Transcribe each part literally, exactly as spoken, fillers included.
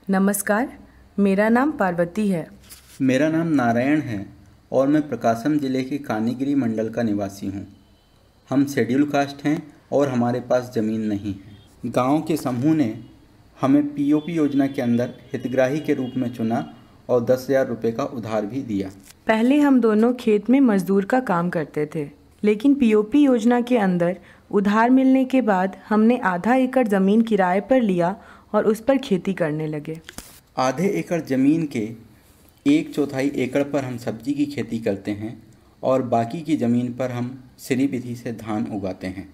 नमस्कार, मेरा नाम पार्वती है। मेरा नाम नारायण है और मैं प्रकाशम जिले के कानीगिरी मंडल का निवासी हूँ। हम शेड्यूल कास्ट हैं और हमारे पास ज़मीन नहीं है। गांव के समूह ने हमें पीओपी योजना के अंदर हितग्राही के रूप में चुना और दस हज़ार रुपये का उधार भी दिया। पहले हम दोनों खेत में मजदूर का काम करते थे, लेकिन पीओपी योजना के अंदर उधार मिलने के बाद हमने आधा एकड़ ज़मीन किराए पर लिया और उस पर खेती करने लगे। आधे एकड़ ज़मीन के एक चौथाई एकड़ पर हम सब्जी की खेती करते हैं और बाकी की ज़मीन पर हम श्री विधि से धान उगाते हैं।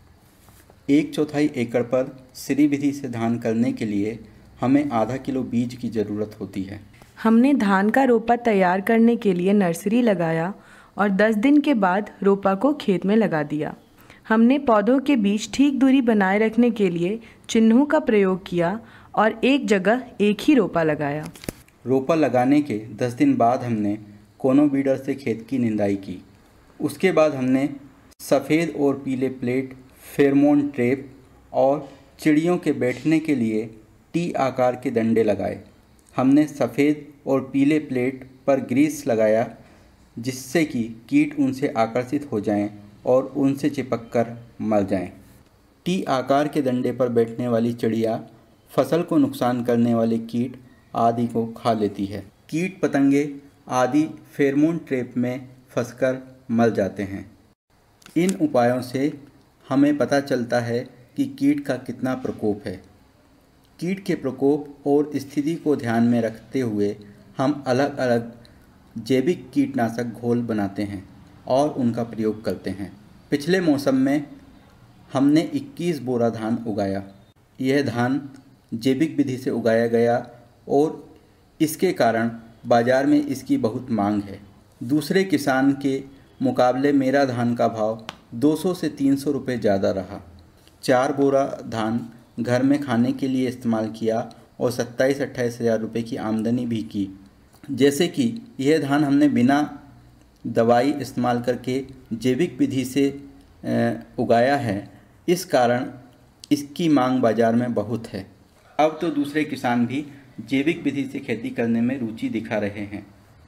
एक चौथाई एकड़ पर श्री विधि से धान करने के लिए हमें आधा किलो बीज की ज़रूरत होती है। हमने धान का रोपा तैयार करने के लिए नर्सरी लगाया और दस दिन के बाद रोपा को खेत में लगा दिया। हमने पौधों के बीच ठीक दूरी बनाए रखने के लिए चिन्हों का प्रयोग किया और एक जगह एक ही रोपा लगाया। रोपा लगाने के दस दिन बाद हमने कोनो बीडर से खेत की निंदाई की। उसके बाद हमने सफ़ेद और पीले प्लेट, फेरोमोन ट्रैप और चिड़ियों के बैठने के लिए टी आकार के डंडे लगाए। हमने सफ़ेद और पीले प्लेट पर ग्रीस लगाया जिससे कि कीट उनसे आकर्षित हो जाएं और उनसे चिपककर मर जाएं। टी आकार के डंडे पर बैठने वाली चिड़िया फसल को नुकसान करने वाले कीट आदि को खा लेती है। कीट पतंगे आदि फेरोमोन ट्रैप में फंसकर मर जाते हैं। इन उपायों से हमें पता चलता है कि कीट का कितना प्रकोप है। कीट के प्रकोप और स्थिति को ध्यान में रखते हुए हम अलग अलग जैविक कीटनाशक घोल बनाते हैं और उनका प्रयोग करते हैं। पिछले मौसम में हमने इक्कीस बोरा धान उगाया। यह धान जैविक विधि से उगाया गया और इसके कारण बाज़ार में इसकी बहुत मांग है। दूसरे किसान के मुकाबले मेरा धान का भाव दो सौ से तीन सौ रुपये ज़्यादा रहा। चार बोरा धान घर में खाने के लिए इस्तेमाल किया और सत्ताईस अट्ठाईस हज़ार रुपये की आमदनी भी की। जैसे कि यह धान हमने बिना दवाई इस्तेमाल करके जैविक विधि से उगाया है, इस कारण इसकी मांग बाज़ार में बहुत है। अब तो दूसरे किसान भी जैविक विधि से खेती करने में रुचि दिखा रहे हैं।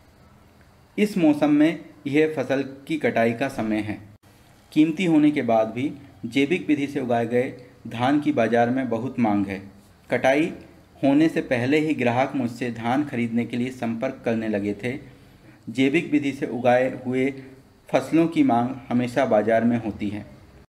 इस मौसम में यह फसल की कटाई का समय है। कीमती होने के बाद भी जैविक विधि से उगाए गए धान की बाज़ार में बहुत मांग है। कटाई होने से पहले ही ग्राहक मुझसे धान खरीदने के लिए संपर्क करने लगे थे। जैविक विधि से उगाए हुए फसलों की मांग हमेशा बाज़ार में होती है।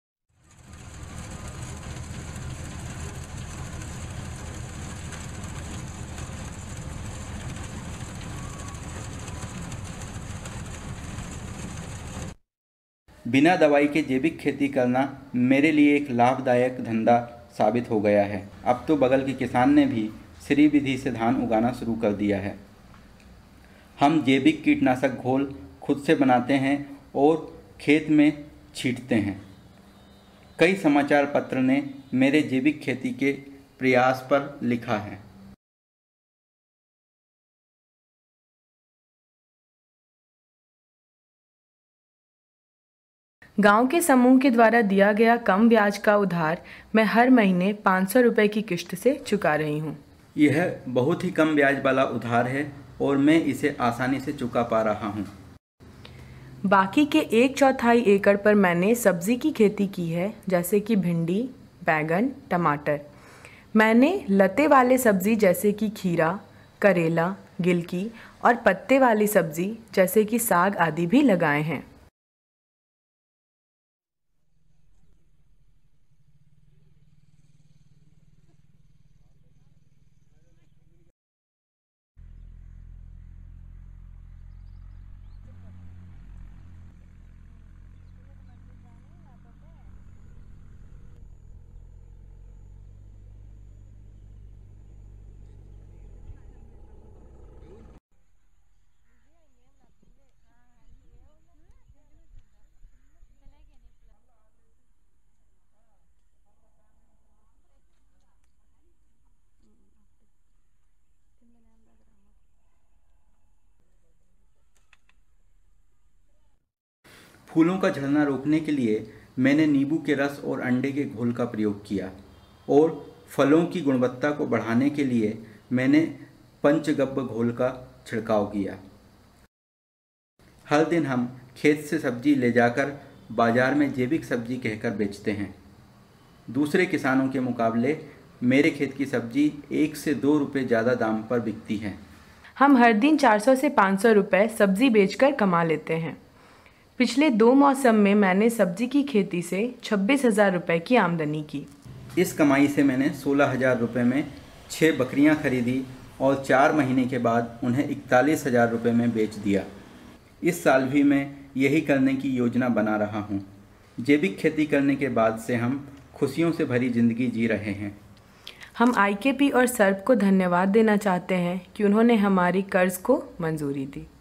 बिना दवाई के जैविक खेती करना मेरे लिए एक लाभदायक धंधा साबित हो गया है। अब तो बगल के किसान ने भी श्री विधि से धान उगाना शुरू कर दिया है। हम जैविक कीटनाशक घोल खुद से बनाते हैं और खेत में छींटते हैं। कई समाचार पत्र ने मेरे जैविक खेती के प्रयास पर लिखा है। गांव के समूह के द्वारा दिया गया कम ब्याज का उधार मैं हर महीने पाँच सौ रुपये की किश्त से चुका रही हूँ। यह बहुत ही कम ब्याज वाला उधार है और मैं इसे आसानी से चुका पा रहा हूँ। बाकी के एक चौथाई एकड़ पर मैंने सब्जी की खेती की है, जैसे कि भिंडी, बैगन, टमाटर। मैंने लते वाले सब्जी जैसे कि खीरा, करेला, गिलकी और पत्ते वाली सब्जी जैसे कि साग आदि भी लगाए हैं। फूलों का झड़ना रोकने के लिए मैंने नींबू के रस और अंडे के घोल का प्रयोग किया और फलों की गुणवत्ता को बढ़ाने के लिए मैंने पंचगव्य घोल का छिड़काव किया। हर दिन हम खेत से सब्जी ले जाकर बाजार में जैविक सब्जी कहकर बेचते हैं। दूसरे किसानों के मुकाबले मेरे खेत की सब्जी एक से दो रुपये ज़्यादा दाम पर बिकती है। हम हर दिन चार सौ से पाँच सौ रुपये सब्जी बेचकर कमा लेते हैं। पिछले दो मौसम में मैंने सब्जी की खेती से छब्बीस हज़ार रुपये की आमदनी की। इस कमाई से मैंने सोलह हज़ार रुपये में छः बकरियां खरीदी और चार महीने के बाद उन्हें इकतालीस हज़ार रुपये में बेच दिया। इस साल भी मैं यही करने की योजना बना रहा हूँ। जैविक खेती करने के बाद से हम खुशियों से भरी ज़िंदगी जी रहे हैं। हम आई के पी और सर्प को धन्यवाद देना चाहते हैं कि उन्होंने हमारी कर्ज को मंजूरी दी।